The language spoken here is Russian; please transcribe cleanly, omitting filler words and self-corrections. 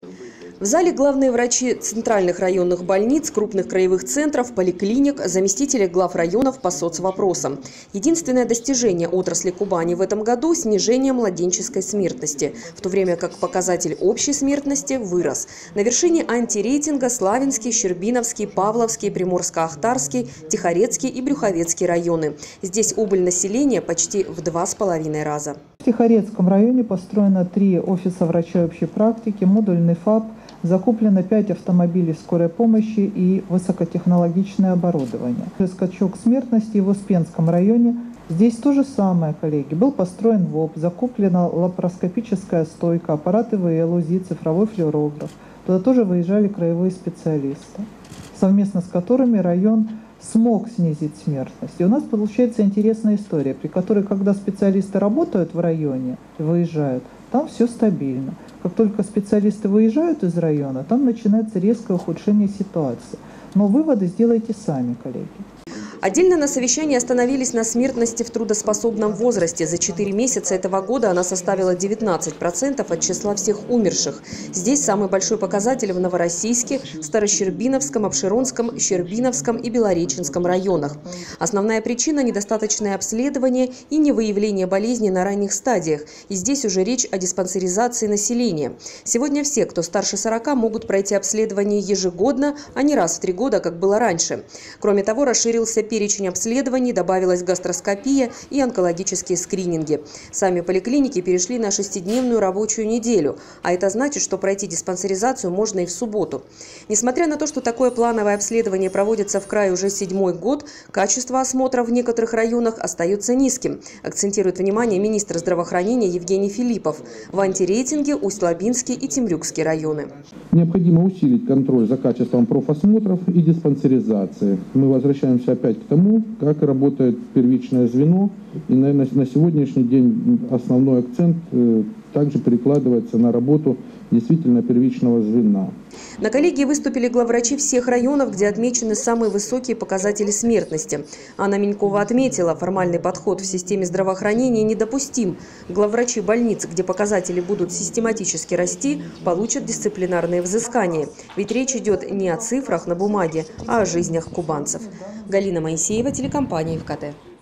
В зале главные врачи центральных районных больниц, крупных краевых центров, поликлиник, заместители глав районов по соцвопросам. Единственное достижение отрасли Кубани в этом году – снижение младенческой смертности, в то время как показатель общей смертности вырос. На вершине антирейтинга Славянский, Щербиновский, Павловский, Приморско-Ахтарский, Тихорецкий и Брюховецкий районы. Здесь убыль населения почти в 2,5 раза. В Тихорецком районе построено 3 офиса врача общей практики, модульный ФАП, закуплено 5 автомобилей скорой помощи и высокотехнологичное оборудование. Скачок смертности в Успенском районе. Здесь то же самое, коллеги. Был построен ВОП, закуплена лапароскопическая стойка, аппарат ИВЛ, УЗИ, цифровой флюорограф. Туда тоже выезжали краевые специалисты, совместно с которыми район смог снизить смертность. И у нас получается интересная история, при которой, когда специалисты работают в районе, выезжают, там все стабильно. Как только специалисты выезжают из района, там начинается резкое ухудшение ситуации. Но выводы сделайте сами, коллеги. Отдельно на совещании остановились на смертности в трудоспособном возрасте. За 4 месяца этого года она составила 19% от числа всех умерших. Здесь самый большой показатель в Новороссийске, Старощербиновском, Обширонском, Щербиновском и Белореченском районах. Основная причина – недостаточное обследование и невыявление болезней на ранних стадиях. И здесь уже речь о диспансеризации населения. Сегодня все, кто старше 40, могут пройти обследование ежегодно, а не раз в 3 года, как было раньше. Кроме того, расширился перечень обследований, добавилась гастроскопия и онкологические скрининги. Сами поликлиники перешли на 6-дневную рабочую неделю, а это значит, что пройти диспансеризацию можно и в субботу. Несмотря на то, что такое плановое обследование проводится в крае уже 7-й год, качество осмотра в некоторых районах остается низким, акцентирует внимание министр здравоохранения Евгений Филиппов. В антирейтинге Усть-Лабинский и Темрюкский районы. Необходимо усилить контроль за качеством профосмотров и диспансеризации. Мы возвращаемся опять к тому, как работает первичное звено. И, наверное, на сегодняшний день основной акцент также перекладывается на работу действительно первичного звена. На коллегии выступили главврачи всех районов, где отмечены самые высокие показатели смертности. Анна Минькова отметила, формальный подход в системе здравоохранения недопустим. Главврачи больниц, где показатели будут систематически расти, получат дисциплинарные взыскания. Ведь речь идет не о цифрах на бумаге, а о жизнях кубанцев. Галина Моисеева, телекомпания ФКТ.